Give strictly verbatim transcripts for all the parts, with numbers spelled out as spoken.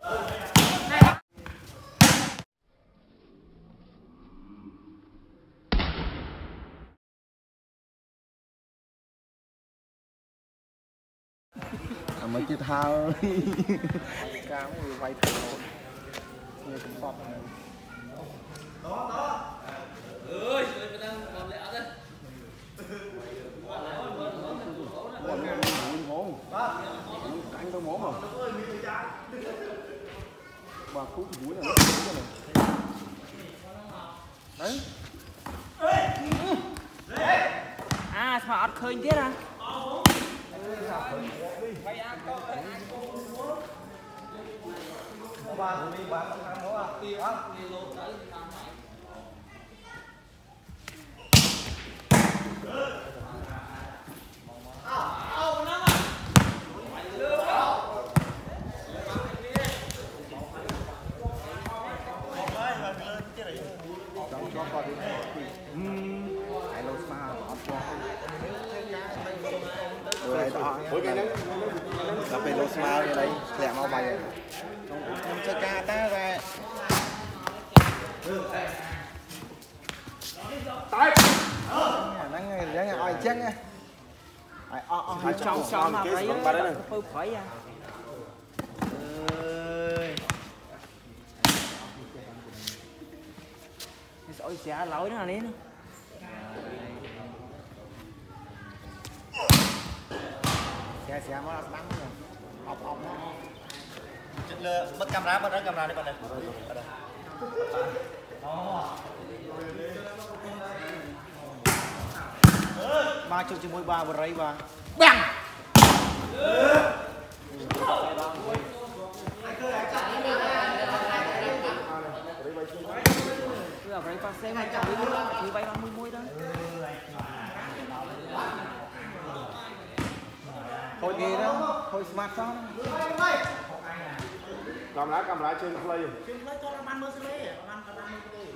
Mấy cái thao cá người vay thử nghe cũng sọt đó đó ơi mình đang còn lẹ đấy anh tôi mổ mà bà cú mũi này đấy à sao ọt khơi tiết à bạn đi bạn ăn nó à đi ăn Ủa cái nó nó phải lột màu như đây lẹ mau bay rồi không chơi ca ta ra tay nắng nắng ai chết nha ai ai trong trong mà phải phơi khỏi à ôi xả lỗi nó đi nữa xe xe nó bắn rồi ọc ọc mất camera mất camera đi con này ba chục chỉ môi ba vừa rấy ba bang cứ ở đây con xem hai trăm thì bay ba mươi môi đó thôi gì đó thôi smartphone cầm lá cầm lá trên play trên play cho làm ăn mới lấy làm ăn làm ăn mới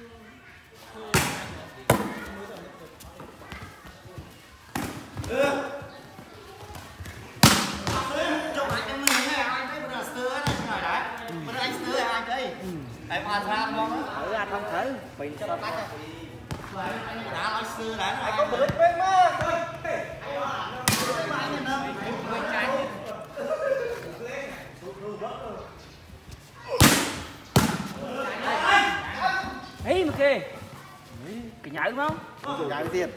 trong lại em mình nghe anh thấy bây giờ sữa này rồi đấy bây giờ anh sữa là anh đây tại bàn ra không á ở ra không thể bị cho nó tắt anh đã nói sữa đấy anh có bự bên mà ấy mà kìa cái nhảy đúng không nhảy tiền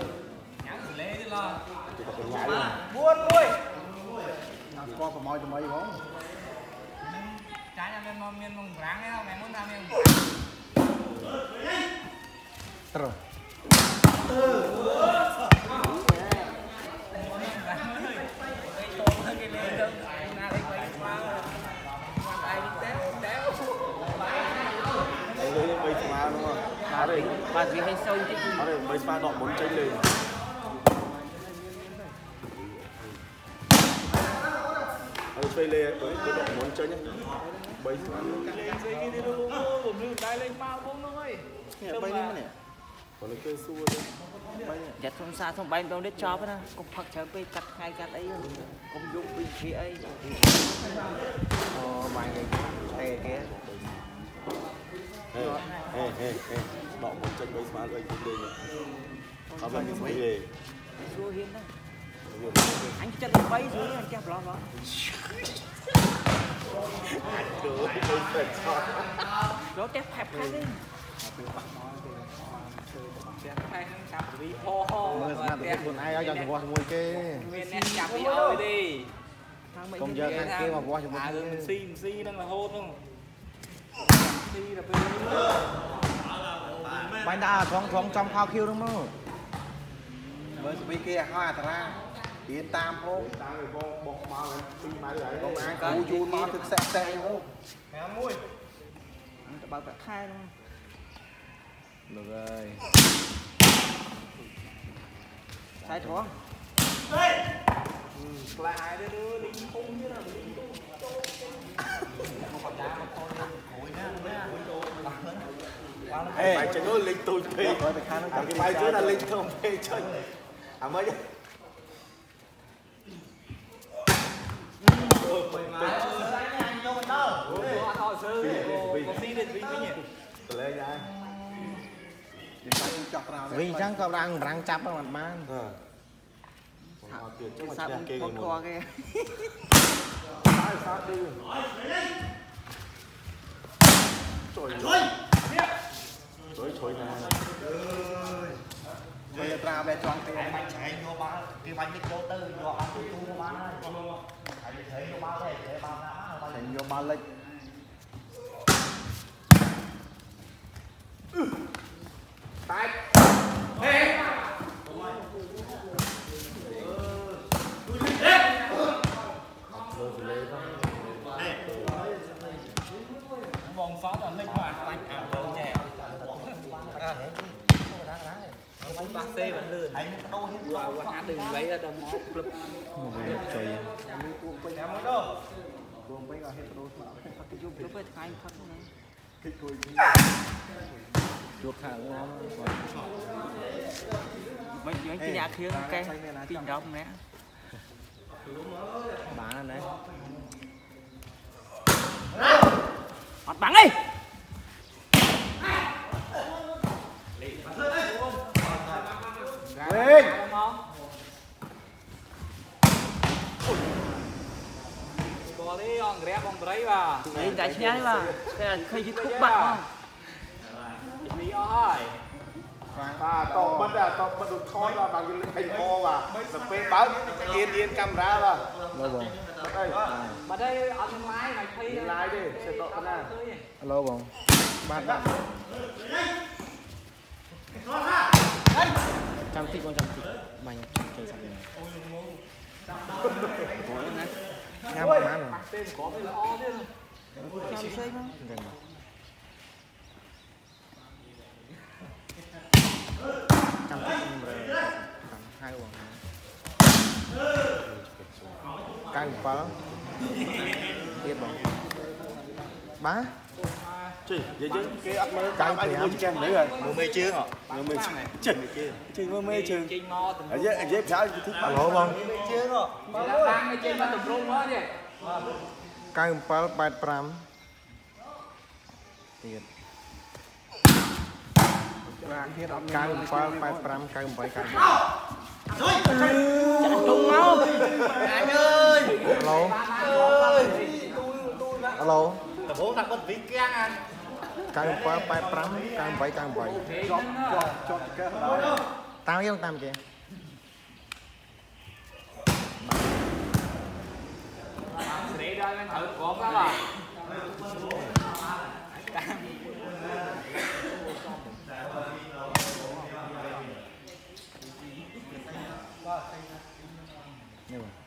buôn ui con phải moi cho mấy bóng trái ra lên mong miên mong ráng ấy không mày muốn ra miên rồi bà gì hay sâu chứ ở đây mấy pha đọt bốn trái lên ở đây lê với với đọt bốn trái nhé mấy pha bay đi nè còn nó chơi xua đấy giật không xa không bay đâu để cho nó cũng phật chờ bị cắt hai cắt ấy cũng dùng bị khí ấy ờ mày này kia ê ê ê ê đọt bốn trái mấy pha rồi cũng lên không phải những mấy lê xua hiên đó anh cho tôi bay dưới anh chắp lo đó đó chép hẹp khác đi mưa sang từ con ai ở trong qua mùi cái công dân ăn kia mà qua cho mình xi xi đang là hôn không xi là bánh đa thoáng thoáng trong phao kêu đúng không mới bị kia hoa thằng ra tiến tam không con ai có chu nó thực xe xe không anh bao cả khai luôn được rồi sai thoáng lại đây đưa đi khung chứ nào ê phải chẳng có linh tôi phê cái bài trước là linh không phê chơi à mới lấy ra vì chẳng có đang đang chắp vào mặt man sao con co kia sao đi trời trời trời nè bây giờ ra về choang tiền bánh chạy vô ba cái bánh cái chỗ tư vô ăn cái tu vô ba thấy thấy vô ba đây để ba ra thành vô ba lịch tay vòng pháo là linh hoạt bánh ảo đồ nhẹ không bác xe vẫn lươn anh nó đâu hết rồi quá đừng lấy ra đâm club trời cuồng quay em đâu cuồng bây giờ hết đôi cái giúp lúc ấy thay phát này kích cùi chuột hàng ngon mấy mấy cái nhà kia cái tin đông nè bán đấy mặt bắn đi lên có đi on grab on drive à đi chạy nhá mà cái là khi giết khúc bạn không lý ơi và tàu bắt à tàu bắt được khói là bằng cái thành kho và là phê báo yên yên camera và lâu bông đây mà đây ăn lái này thấy lái đi sẽ độ nè lâu bông bạn bạn trăm tích con trăm tích mày chơi sạch này ngắm má rồi tên có cái lo chứ sao xây không gần rồi trăm tích rồi tầm hai quần căng phá tiếp bông má chị vậy chứ cái ắt mới căng thì mua chen đấy rồi mua mê chưa hả mua mê chừng chừng mua mê chừng trên ngon từng ở dưới ở dưới sao thích alo bông mê chưa hả đang đang cái trên mà từng rung hết vậy căng phá bát pram tiếp căng phá bát pram căng bảy căng tung máu anh ơi alo alo tập bố thằng con vĩ keng anh căng phá bát pram căng bảy căng bảy tao với ông tam kìa để đây anh thử có đó là như vậy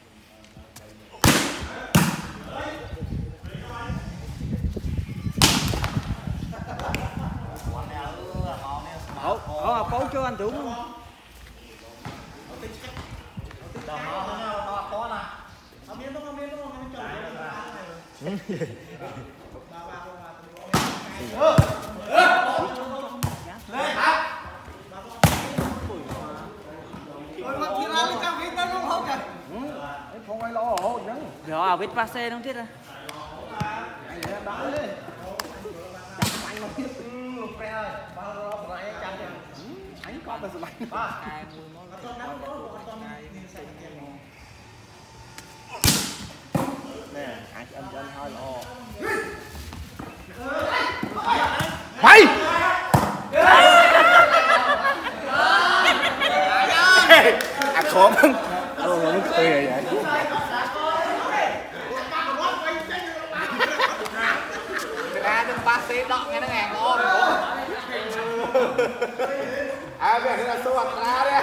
ồ ồ cố cho anh đúng không không ai lo hổ nhá rồi biết ba xe không thiết à anh đã đá lên anh mà biết lục pre ơi bao lo lại anh chăn anh có cái gì nè anh anh anh hơi lo mày à khổ lắm đâu mà nó tươi vậy ra đừng ba xe đọ nghe nó ngàn ngon à bây giờ là số mặt ra đấy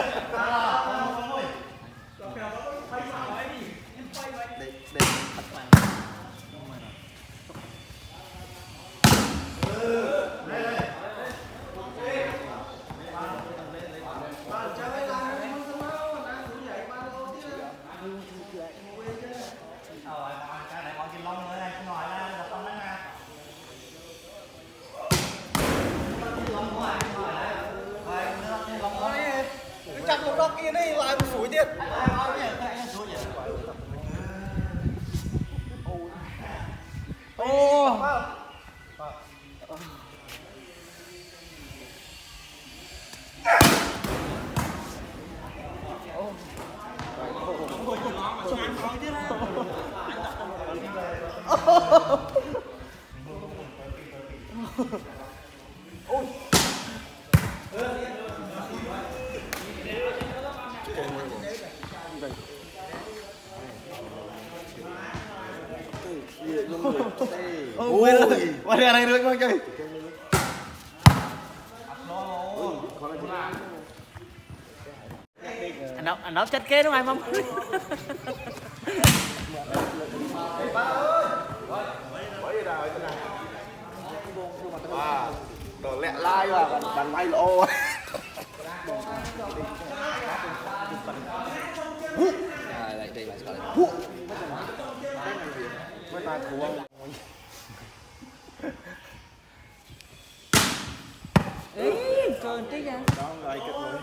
chặt lục đó kia đây lại một phủiទៀត ô Ôi, qua đây này được không chơi? Anh nấu anh nấu chết kế đúng không anh Mông? Wow, đồ lẹ lai vào, bàn lai lỗ. Lại đây lại lại. Mới ta cuồng. Ý, trời tí ra. Đó rồi kịch rồi.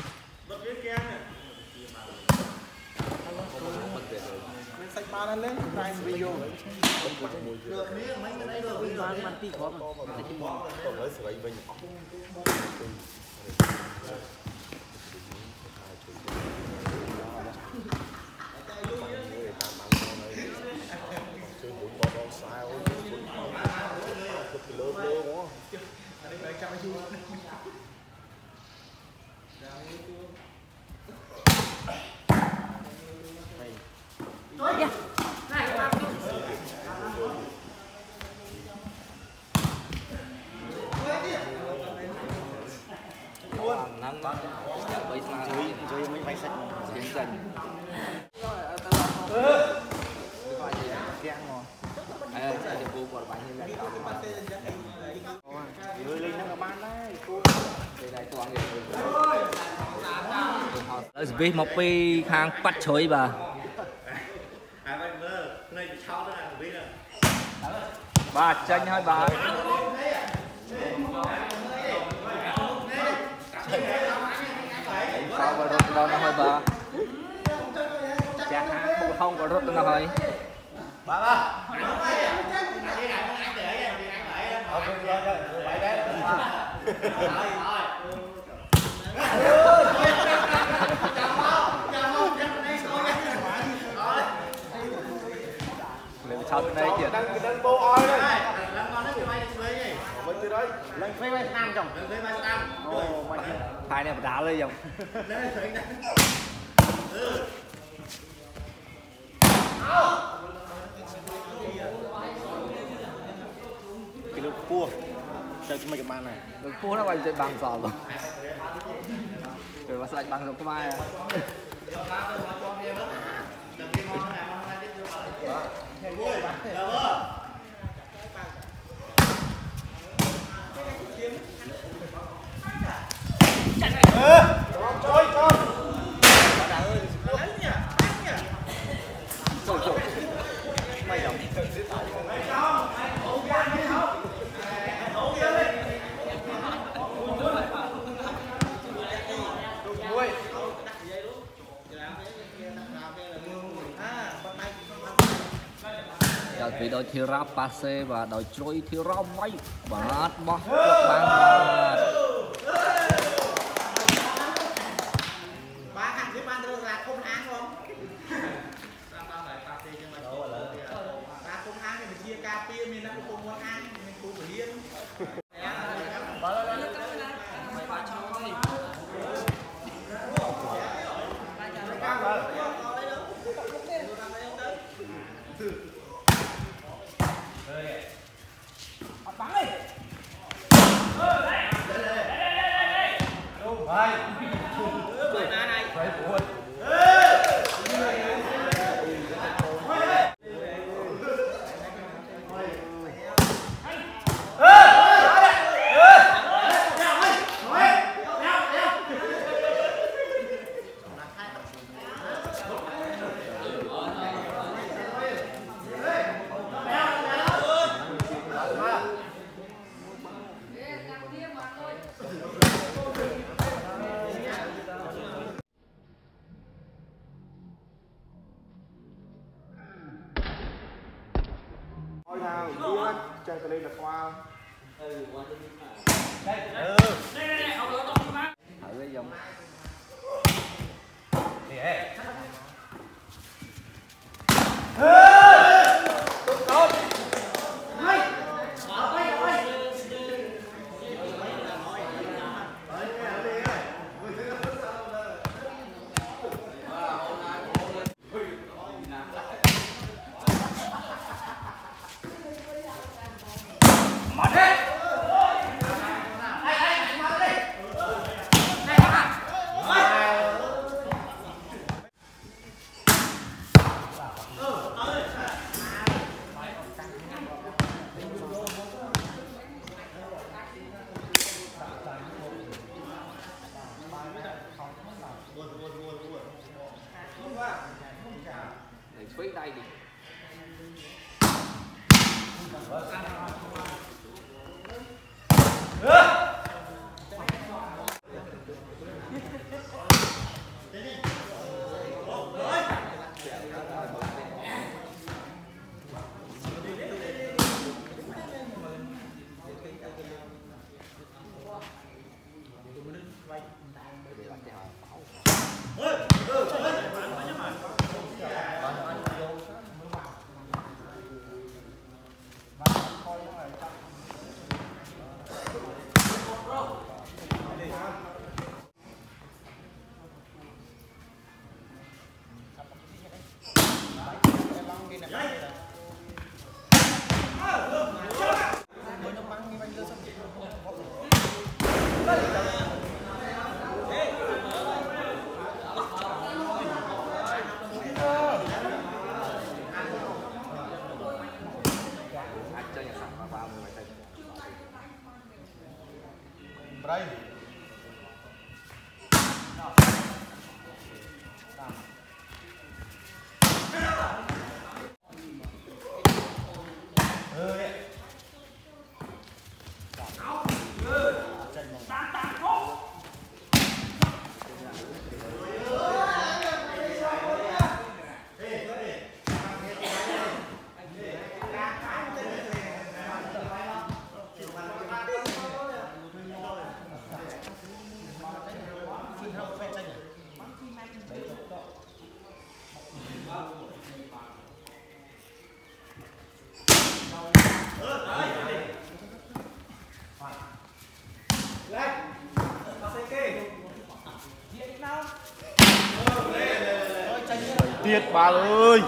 Mình xách ba lên lên, này video. Bán bán tí khó mà. Còn lấy sợi bên. Nắng quá. Bây giờ Chơi chơi mấy máy xách chiến dần. keng rồi. Ê, cái cô còn bán như này. Người lên nó bán đấy. Đây đây tôi ăn rồi. Biết một pi khang bắt chuối bà. Bà tranh hai bà. Sao mà rút đâu nó hơi bà. Chả hát không có rút đâu nó hơi. Bà ba. Lên sau đây kìa. Đang đang bô oi đây. Mình từ đây. Lên phê bay nam chồng. Lên phê bay nam. Ồ, mày. Hai này đá lên dòng. Cái lúc cua. Chơi mấy cái bàn này. Được cua nó bay chơi bằng giò rồi. Rồi mà sạch bằng giống cái mai à. Vì đội thi ra passe và đội trôi thi ra váy bát bó bát ba hàng dưới ban đưa là không ăn không? Ba không ăn thì mình chia cà phê mình nó cũng không muốn ăn mình cũng phải liên. Ôi nào, đi chơi cái lên là qua. thử cái dòng đai đi tiết ba ơi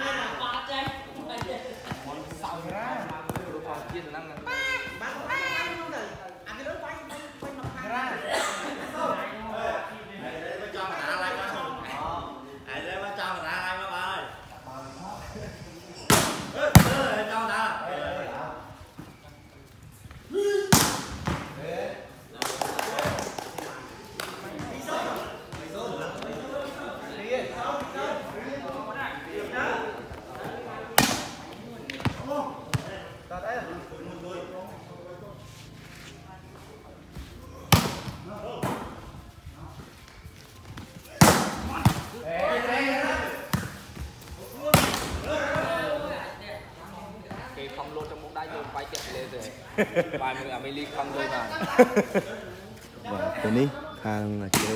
bài mình ở mình ly không thôi mà và cái ní hàng là chơi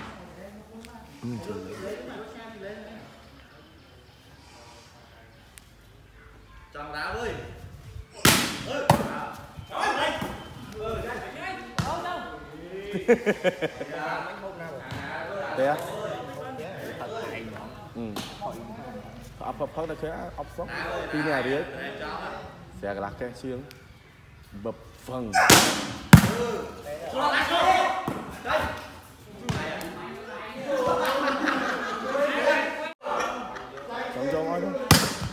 chọn đá ơi thế á ừ ấp ấp phớt là cái ấp sốc tí này đấy sẽ là cái xuyên bập phần trong trong ai không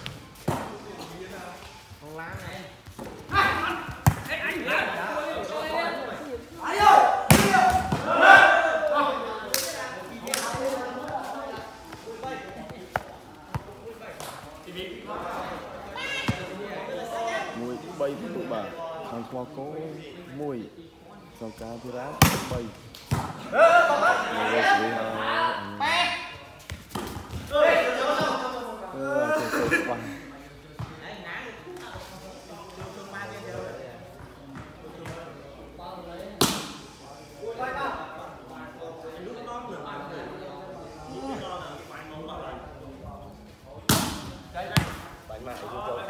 mùi bay tụi bà thằng khoa cố mùi trong cá thì rác bay bánh mại vô châu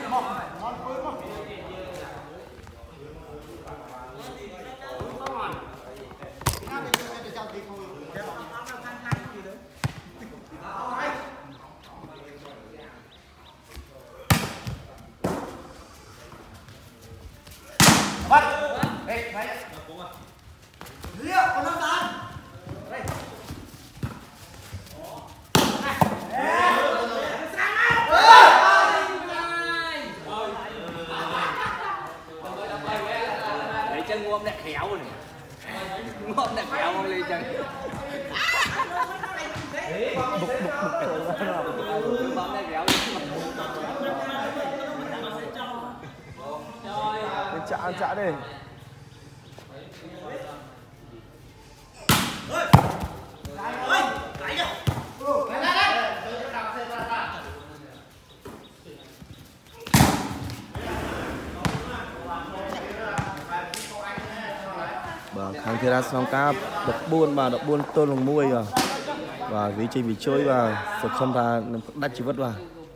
bắt đây phải liệu còn năm tán đây lấy chân ngon đẹp khéo rồi ngon đẹp khéo không lấy chân bục bục bục bục bục bục ăn chả đi. Và kháng thiên ra xong cá đập buôn và đập buôn tôn lồng muôi rồi và vị trí bị trôi và sực không ra đắt chỉ vất vào.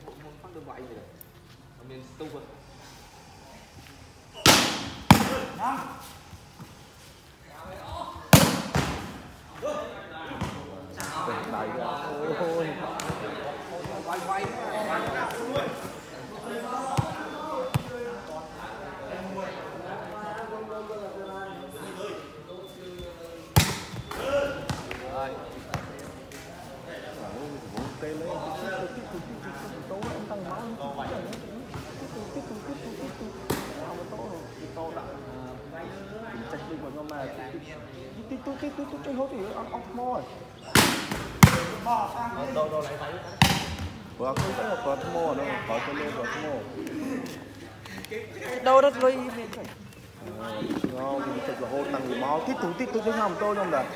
Vừa không phải là có thô đâu, có cái lô có thô. Đâu đất lôi ngon, mình chụp là hôn năng máu tít tút tít tút cái hầm tôi trong đó.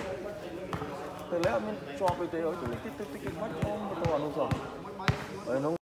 Từ lẽ mình cho cái tế ở chỗ tít tút tít tít mắt không tôi ăn không rồi.